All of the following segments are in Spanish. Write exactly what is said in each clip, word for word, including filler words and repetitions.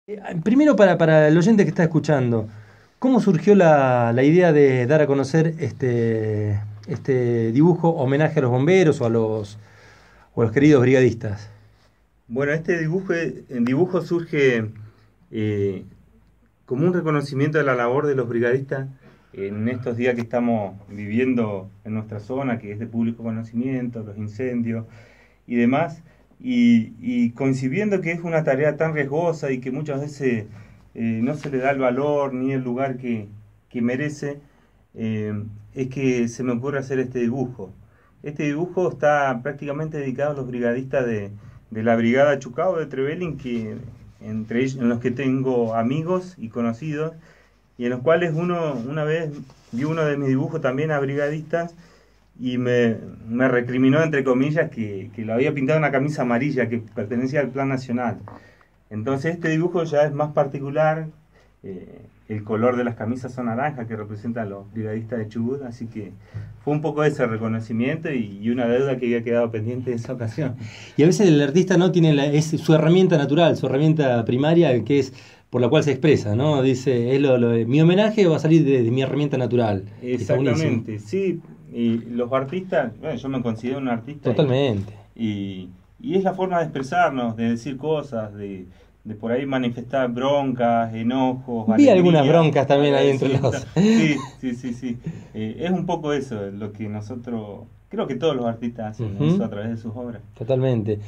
Eh, Primero, para, para el oyente que está escuchando, ¿cómo surgió la, la idea de dar a conocer este, este dibujo homenaje a los bomberos o a los, o a los queridos brigadistas? Bueno, este dibujo, el dibujo surge eh, como un reconocimiento de la labor de los brigadistas en estos días que estamos viviendo en nuestra zona, que es de público conocimiento, los incendios y demás, y, y coincidiendo que es una tarea tan riesgosa y que muchas veces eh, no se le da el valor ni el lugar que, que merece, eh, es que se me ocurre hacer este dibujo. Este dibujo está prácticamente dedicado a los brigadistas de, de la Brigada Chucao de Trevelin, que entre ellos, en los que tengo amigos y conocidos, y en los cuales uno una vez vio uno de mis dibujos también a brigadistas y me, me recriminó, entre comillas, que, que lo había pintado una camisa amarilla que pertenecía al Plan Nacional. Entonces este dibujo ya es más particular, eh, el color de las camisas son naranja, que representa a los brigadistas de Chubut, así que fue un poco ese reconocimiento y, y una deuda que había quedado pendiente de esa ocasión. Y a veces el artista no tiene la, es su herramienta natural, su herramienta primaria, que es por la cual se expresa, ¿no? Dice, es lo, lo de- mi homenaje va a salir de, de mi herramienta natural. Y está buenísimo. Exactamente, sí, y los artistas, bueno, yo me considero un artista y, Totalmente. y, y es la forma de expresarnos, de decir cosas, de, de por ahí manifestar broncas, enojos, Vi algunas alegría, broncas también ahí entre agradecimiento. los... Sí, sí, sí, sí. Eh, es un poco eso lo que nosotros, creo que todos los artistas hacen eso Ujú. a través de sus obras. Totalmente.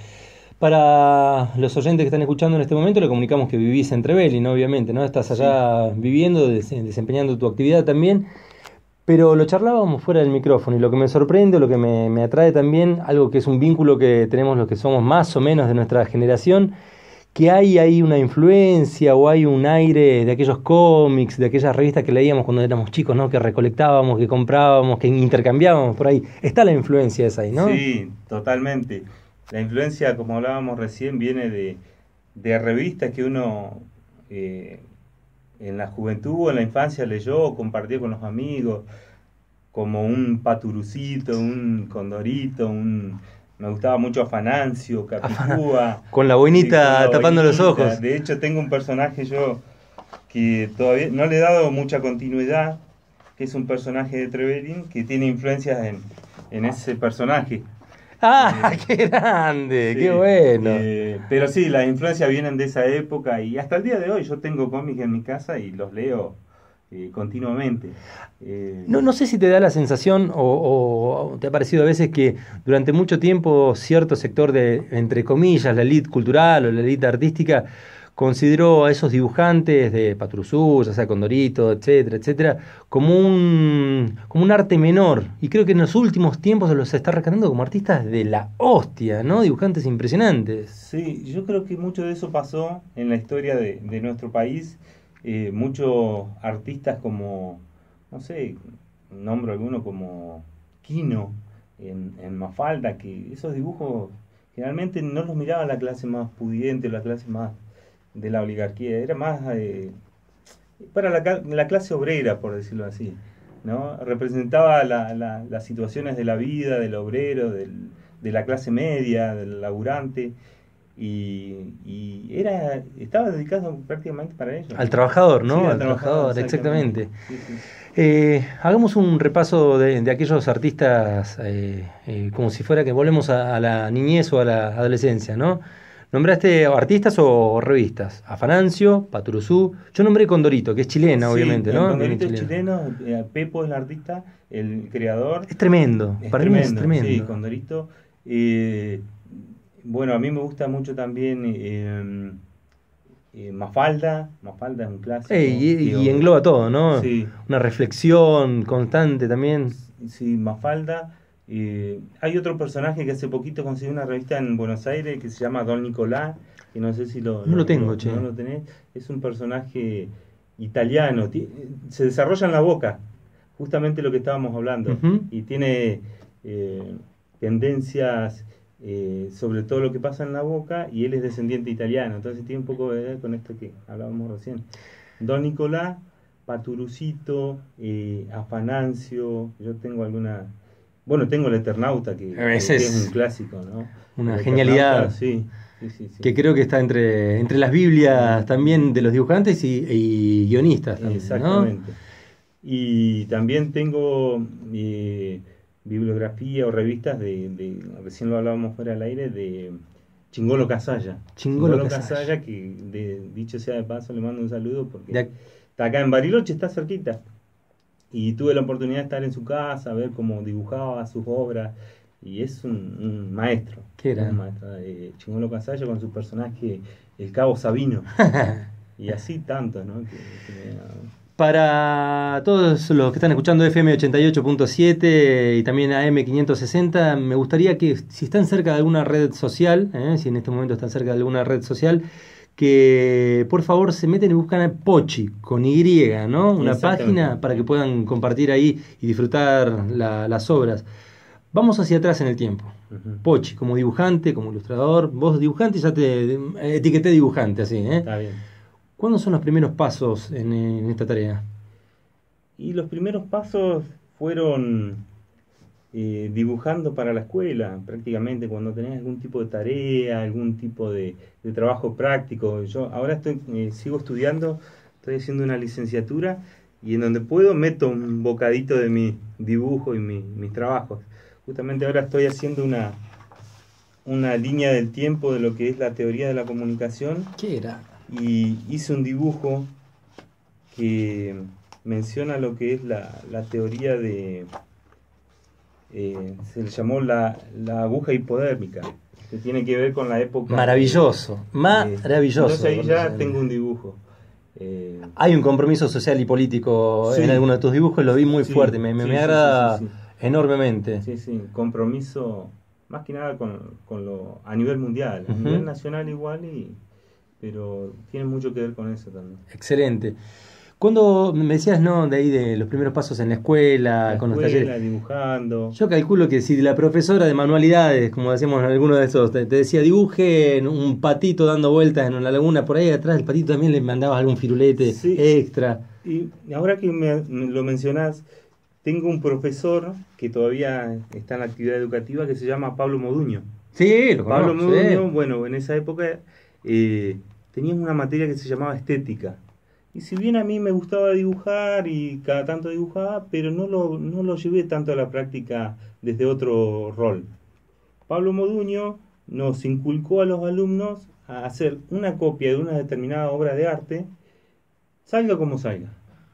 Para los oyentes que están escuchando en este momento, le comunicamos que vivís en Trevelin, ¿no? Obviamente, ¿no? Estás Sí, allá viviendo, des- desempeñando tu actividad también, pero lo charlábamos fuera del micrófono y lo que me sorprende, lo que me, me atrae también, algo que es un vínculo que tenemos los que somos más o menos de nuestra generación, que hay ahí una influencia o hay un aire de aquellos cómics, de aquellas revistas que leíamos cuando éramos chicos, ¿no? Que recolectábamos, que comprábamos, que intercambiábamos por ahí. Está la influencia esa ahí, ¿no? sí, totalmente. La influencia, como hablábamos recién, viene de, de revistas que uno eh, en la juventud o en la infancia leyó o compartió con los amigos, como un Paturucito, un Condorito, un... Me gustaba mucho Afanancio, Afana- Capicúa, Con la sí, con la boinita tapando los boinita. ojos. De hecho, tengo un personaje yo que todavía no le he dado mucha continuidad, que es un personaje de Trevelin que tiene influencias en, en ese personaje. ¡Ah, Eh, qué grande! ¡Qué sí, bueno! eh, pero sí, las influencias vienen de esa época y hasta el día de hoy yo tengo cómics en mi casa y los leo eh, continuamente. Eh, No, no sé si te da la sensación o, o te ha parecido a veces que durante mucho tiempo cierto sector de, entre comillas, la élite cultural o la élite artística consideró a esos dibujantes de Patrusú, ya sea Condorito, etcétera, etcétera, como un, como un arte menor. Y creo que en los últimos tiempos se los está rescatando como artistas de la hostia, ¿no? Dibujantes impresionantes. Sí, yo creo que mucho de eso pasó en la historia de, de nuestro país. Eh, muchos artistas como, no sé, nombro alguno como Quino en, en Mafalda, que esos dibujos generalmente no los miraba la clase más pudiente, la clase más de la oligarquía, era más eh, para la, ca- la clase obrera, por decirlo así, ¿no? Representaba la- la- las situaciones de la vida, del obrero, del- de la clase media, del laburante y, y era estaba dedicado prácticamente para ellos, Al ¿no? trabajador, Sí, ¿no? al Al trabajador, trabajador, exactamente. exactamente. Sí, sí. Eh, hagamos un repaso de, de aquellos artistas eh, eh, como si fuera que volvemos a, a la niñez o a la adolescencia, ¿no? ¿Nombraste artistas o revistas? Afanancio, Paturuzú. Yo nombré Condorito, que es chilena, Sí, obviamente, el ¿no? Viene Condorito es chileno. chileno, eh, Pepo es el artista, el creador, Es tremendo, es para mí es tremendo, sí, tremendo. Condorito. Eh, bueno, a mí me gusta mucho también eh, eh, Mafalda, Mafalda es un Ey, clásico, y, que, y o- engloba todo, ¿no? sí, Una reflexión constante también. sí, Mafalda. Eh, hay otro personaje que hace poquito consiguió una revista en Buenos Aires que se llama Don Nicolás, que no sé si lo, No lo lo- tengo, lo- no che. lo tenés. Es un personaje italiano, ti- se desarrolla en la boca, justamente lo que estábamos hablando, Ujú. y tiene eh, tendencias eh, sobre todo lo que pasa en la boca, y él es descendiente italiano, entonces tiene un poco de ver con esto que hablábamos recién. Don Nicolás, Paturucito, eh, Afanancio, yo tengo alguna... Bueno, tengo el Eternauta, que, que- Ese que es un es clásico, ¿no? una El Eternauta, genialidad. sí. sí, sí, sí. Que creo que está entre, entre las Biblias también de los dibujantes y, y guionistas también, Exactamente. ¿no? Y también tengo eh, bibliografía o revistas de, de, recién lo hablábamos fuera del aire, de Chingolo Casalla. Chingolo Chingolo Casalla. Casalla, que de, dicho sea de paso, le mando un saludo porque De ac- está acá en Bariloche, está cerquita. Y tuve la oportunidad de estar en su casa, ver cómo dibujaba sus obras. Y es un, un maestro. ¿Qué era? Un maestro de Chingolo Casalla con su personaje, el Cabo Sabino. Y así tantos, ¿no? Que, que me- Para todos los que están escuchando F M ochenta y ocho punto siete y también A M quinientos sesenta, me gustaría que si están cerca de alguna red social, ¿eh? Si en este momento están cerca de alguna red social, que por favor se meten y buscan a Pochi con Y, ¿no? Una Exactamente. página para que puedan compartir ahí y disfrutar la- las obras. Vamos hacia atrás en el tiempo. Ujú. Pochi, como dibujante, como ilustrador, vos dibujante, ya te eh, etiqueté dibujante así, ¿eh? Está bien. ¿Cuándo son los primeros pasos en, en esta tarea? Y los primeros pasos fueron eh, dibujando para la escuela, prácticamente cuando tenés algún tipo de tarea, algún tipo de, de trabajo práctico. Yo ahora estoy, eh, sigo estudiando, estoy haciendo una licenciatura y en donde puedo meto un bocadito de mi dibujo y mi- mis trabajos. Justamente ahora estoy haciendo una, una línea del tiempo de lo que es la teoría de la comunicación ¿Qué era? y hice un dibujo que menciona lo que es la, la teoría de, eh, se le llamó la, la aguja hipodérmica, que tiene que ver con la época. Maravilloso, eh, maravilloso. Entonces ahí ya tengo un dibujo. Eh, Hay un compromiso social y político Sí. en alguno de tus dibujos, lo vi muy Sí, fuerte, me, me, sí, me sí, agrada sí, sí, enormemente. sí, sí, compromiso más que nada con, con lo a nivel mundial, a Ujú. nivel nacional igual, y, pero tiene mucho que ver con eso también. Excelente. Cuando me decías, no, de ahí de los primeros pasos en la escuela, La con los escuela, talleres. dibujando. Yo calculo que si la profesora de manualidades, como decíamos en alguno de esos, te, te decía dibuje un patito dando vueltas en una laguna, por ahí atrás del patito también le mandabas algún firulete Sí. extra. Y ahora que me, me lo mencionás, tengo un profesor que todavía está en la actividad educativa que se llama Pablo Moduño. Sí, lo Pablo conozco, sí. Moduño, bueno, en esa época eh, teníamos una materia que se llamaba estética. Y si bien a mí me gustaba dibujar y cada tanto dibujaba, pero no lo, no lo llevé tanto a la práctica desde otro rol. Pablo Moduño nos inculcó a los alumnos a hacer una copia de una determinada obra de arte, salga como salga.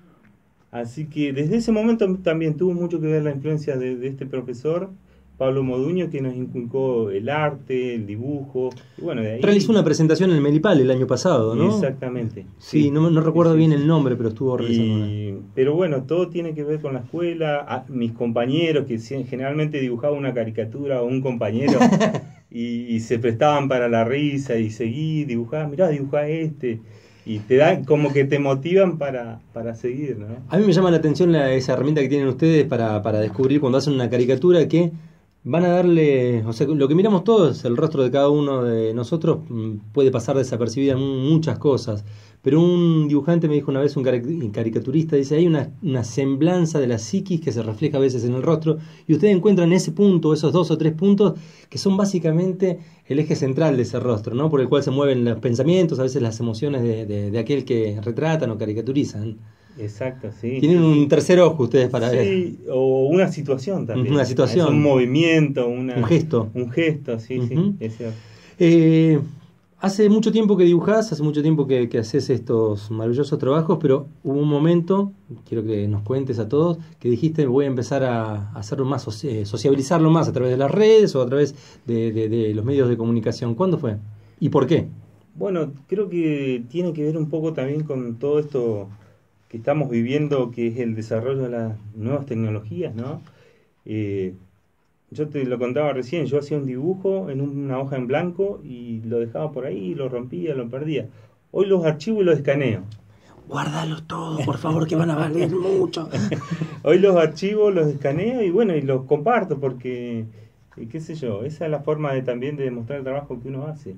Así que desde ese momento también tuvo mucho que ver la influencia de, de este profesor, Pablo Moduño, que nos inculcó el arte, el dibujo, y bueno, de ahí... Realizó una presentación en el Melipal el año pasado, ¿no? Exactamente. Sí, no, no recuerdo Sí, sí, bien sí. el nombre, pero estuvo realizando una. Y, pero bueno, todo tiene que ver con la escuela. Ah, mis compañeros, que si- generalmente dibujaban una caricatura o un compañero y, y se prestaban para la risa y seguí, dibujá, mirá, dibujá este. Y te dan como que te motivan para, para seguir, ¿no? A mí me llama la atención la- esa herramienta que tienen ustedes para, para descubrir cuando hacen una caricatura que van a darle, o sea, lo que miramos todos, el rostro de cada uno de nosotros mm, puede pasar desapercibida en muchas cosas, pero un dibujante me dijo una vez, un cari- caricaturista, dice, hay una, una semblanza de la psiquis que se refleja a veces en el rostro y ustedes encuentran ese punto, esos dos o tres puntos que son básicamente el eje central de ese rostro, ¿no? Por el cual se mueven los pensamientos, a veces las emociones de, de, de aquel que retratan o caricaturizan. Exacto, sí. Tienen sí, un sí. tercer ojo ustedes para ver. Sí, o una situación también. Una situación. Es un movimiento, una, Un gesto. Un gesto, sí, Ujú. sí. Es cierto. Eh, hace mucho tiempo que dibujás, hace mucho tiempo que, que haces estos maravillosos trabajos, pero hubo un momento, quiero que nos cuentes a todos, que dijiste voy a empezar a hacerlo más, soci- eh, sociabilizarlo más a través de las redes o a través de, de- de los medios de comunicación. ¿Cuándo fue? ¿Y por qué? Bueno, creo que tiene que ver un poco también con todo esto que estamos viviendo, que es el desarrollo de las nuevas tecnologías, ¿no? Eh, yo te lo contaba recién, yo hacía un dibujo en una hoja en blanco y lo dejaba por ahí, lo rompía, lo perdía. Hoy los archivo y los escaneo. Guárdalos todos, por favor, que van a valer mucho. Hoy los archivo, los escaneo y bueno, y los comparto porque, eh, qué sé yo, esa es la forma de también de demostrar el trabajo que uno hace.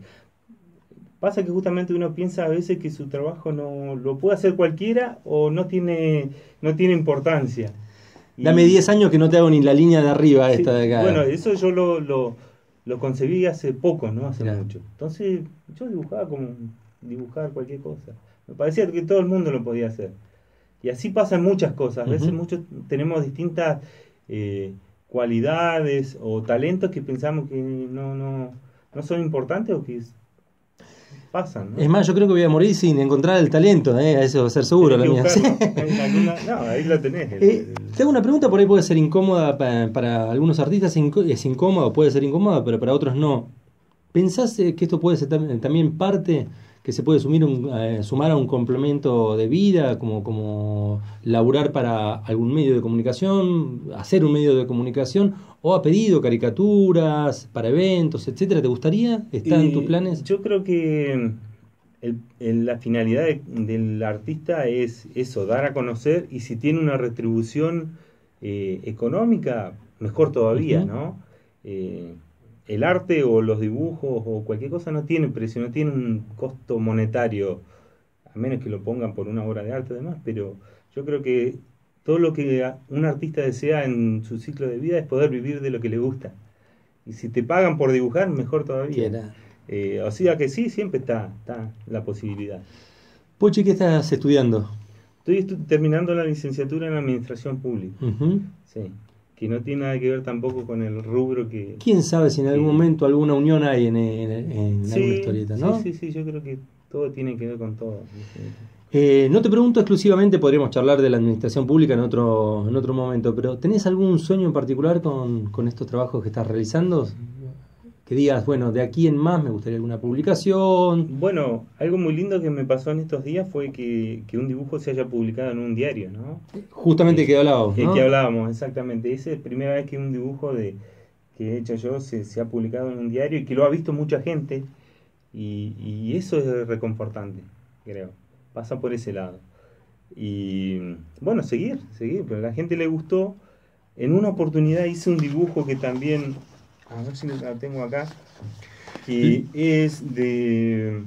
Pasa que justamente uno piensa a veces que su trabajo no lo puede hacer cualquiera o no tiene, no tiene importancia. Y- Dame diez años que no te hago ni la línea de arriba Sí, esta de acá. bueno, eso yo lo, lo, lo concebí hace poco, no hace Mirá. mucho. Entonces yo dibujaba como dibujar cualquier cosa. Me parecía que todo el mundo lo podía hacer. Y así pasan muchas cosas. A veces Ujú. muchos tenemos distintas eh, cualidades o talentos que pensamos que no, no, no son importantes o que pasan, ¿no? Es más, yo creo que voy a morir sin encontrar el talento, ¿eh? Eso va a ser seguro Tenés la que mía. buscarlo. En alguna- no, ahí lo tenés. el- Eh, el- te hago una pregunta, por ahí puede ser incómoda pa- para, algunos artistas, inco- es incómoda, puede ser incómoda, pero para otros no. ¿Pensás eh, que esto puede ser tam- también parte, que se puede sumir un- eh, sumar a un complemento de vida, como, como laburar para algún medio de comunicación, hacer un medio de comunicación, o ha pedido caricaturas para eventos, etcétera? ¿Te gustaría? ¿Está en tus Y planes? yo creo que el- el- la finalidad de- del artista es eso, dar a conocer y si tiene una retribución eh, económica, mejor todavía, Ujú. ¿no? Eh, el arte o los dibujos o cualquier cosa no tiene precio, no tiene un costo monetario, a menos que lo pongan por una obra de arte además, pero yo creo que todo lo que a- un artista desea en su ciclo de vida es poder vivir de lo que le gusta. Y si te pagan por dibujar, mejor todavía. Quiera. Eh, o sea que sí, siempre está, está la posibilidad. Pochi, ¿qué estás estudiando? Estoy estu- terminando la licenciatura en Administración Pública, Ujú. sí, que no tiene nada que ver tampoco con el rubro que... ¿Quién sabe si en algún que- momento alguna unión hay en, en- en alguna Sí, historieta, sí, ¿no? sí, sí, yo creo que todo tiene que ver con todo. Eh, no te pregunto exclusivamente, podríamos charlar de la administración pública en otro, en otro momento, pero ¿tenés algún sueño en particular con, con estos trabajos que estás realizando? Que digas, bueno, de aquí en más me gustaría alguna publicación. Bueno, algo muy lindo que me pasó en estos días fue que, que un dibujo se haya publicado en un diario, ¿no? Justamente que hablábamos, El ¿no? que hablábamos, exactamente. Esa es la primera vez que un dibujo de, que he hecho yo se, se ha publicado en un diario y que lo ha visto mucha gente. Y, y eso es reconfortante, creo. Pasa por ese lado. Y bueno, seguir, seguir. Pero a la gente le gustó. En una oportunidad hice un dibujo que también, a ver si la tengo acá, que es de,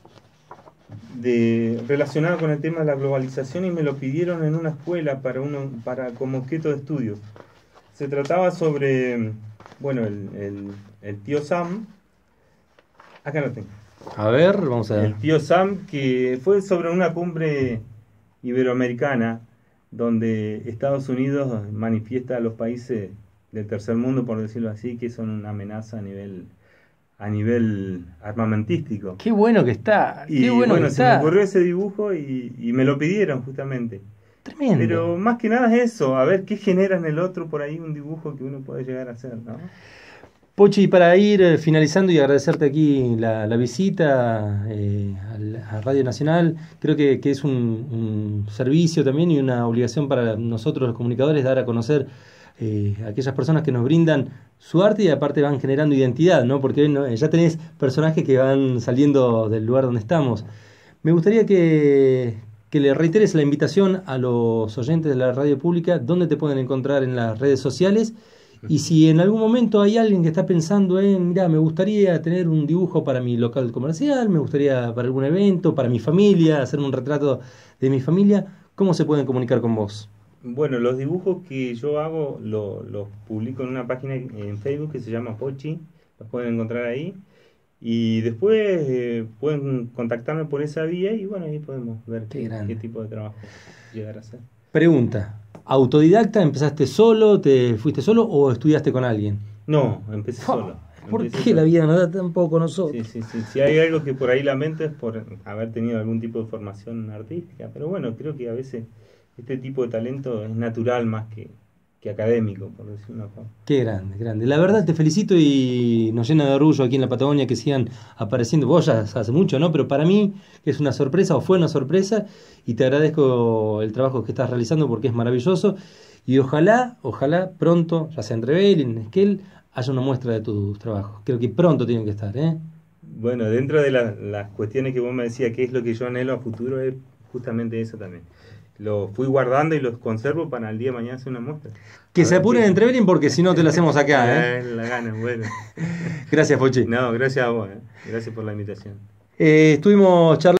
de relacionado con el tema de la globalización y me lo pidieron en una escuela para uno, para como objeto de estudio. Se trataba sobre, bueno, el, el, el tío Sam. Acá lo tengo. A ver, vamos a ver. El tío Sam, que fue sobre una cumbre iberoamericana donde Estados Unidos manifiesta a los países del tercer mundo, por decirlo así, que son una amenaza a nivel a nivel armamentístico. Qué bueno que está, Y qué bueno, bueno, que se está. me ocurrió ese dibujo y, y me lo pidieron justamente. Tremendo. Pero más que nada es eso, a ver qué genera en el otro por ahí un dibujo que uno puede llegar a hacer, ¿no? Pochi, para ir eh, finalizando y agradecerte aquí la, la visita eh, al- a Radio Nacional, creo que, que es un, un servicio también y una obligación para nosotros los comunicadores dar a conocer eh, a aquellas personas que nos brindan su arte y aparte van generando identidad, ¿no? Porque ¿no? ya tenés personajes que van saliendo del lugar donde estamos. Me gustaría que, que le reiteres la invitación a los oyentes de la radio pública, dónde te pueden encontrar en las redes sociales. Y si en algún momento hay alguien que está pensando en, mira, me gustaría tener un dibujo para mi local comercial, me gustaría para algún evento, para mi familia, hacer un retrato de mi familia, ¿cómo se pueden comunicar con vos? Bueno, los dibujos que yo hago lo- los publico en una página en Facebook que se llama Pochi, los pueden encontrar ahí. Y después eh, pueden contactarme por esa vía y bueno, ahí podemos ver Qué qué, grande. qué tipo de trabajo llegar a hacer. Pregunta, ¿autodidacta? ¿Empezaste solo? ¿Te fuiste solo o estudiaste con alguien? No, empecé Fua, solo. ¿Por empecé qué solo. la vida nos da tan poco a nosotros? Sí, sí, sí. Si hay algo que por ahí lamento es por haber tenido algún tipo de formación artística, pero bueno, creo que a veces este tipo de talento es natural más que, que académico, por decir una forma. Qué grande, grande. La verdad te felicito y nos llena de orgullo aquí en la Patagonia que sigan apareciendo. Vos ya hace mucho, ¿no? Pero para mí es una sorpresa o fue una sorpresa y te agradezco el trabajo que estás realizando porque es maravilloso y ojalá, ojalá pronto, ya sea en Rebel, en Esquel, haya una muestra de tus trabajos. Creo que pronto tienen que estar, ¿eh? Bueno, dentro de la- las cuestiones que vos me decías, qué es lo que yo anhelo a futuro, es justamente eso también. Lo fui guardando y los conservo para el día de mañana hacer una muestra. Que A se ver apuren qué- en Trevelin porque si no te la hacemos acá, ¿eh? Eh, la gana, bueno. Gracias, Pochi. No, gracias a vos, eh. Gracias por la invitación. Eh, estuvimos charlando.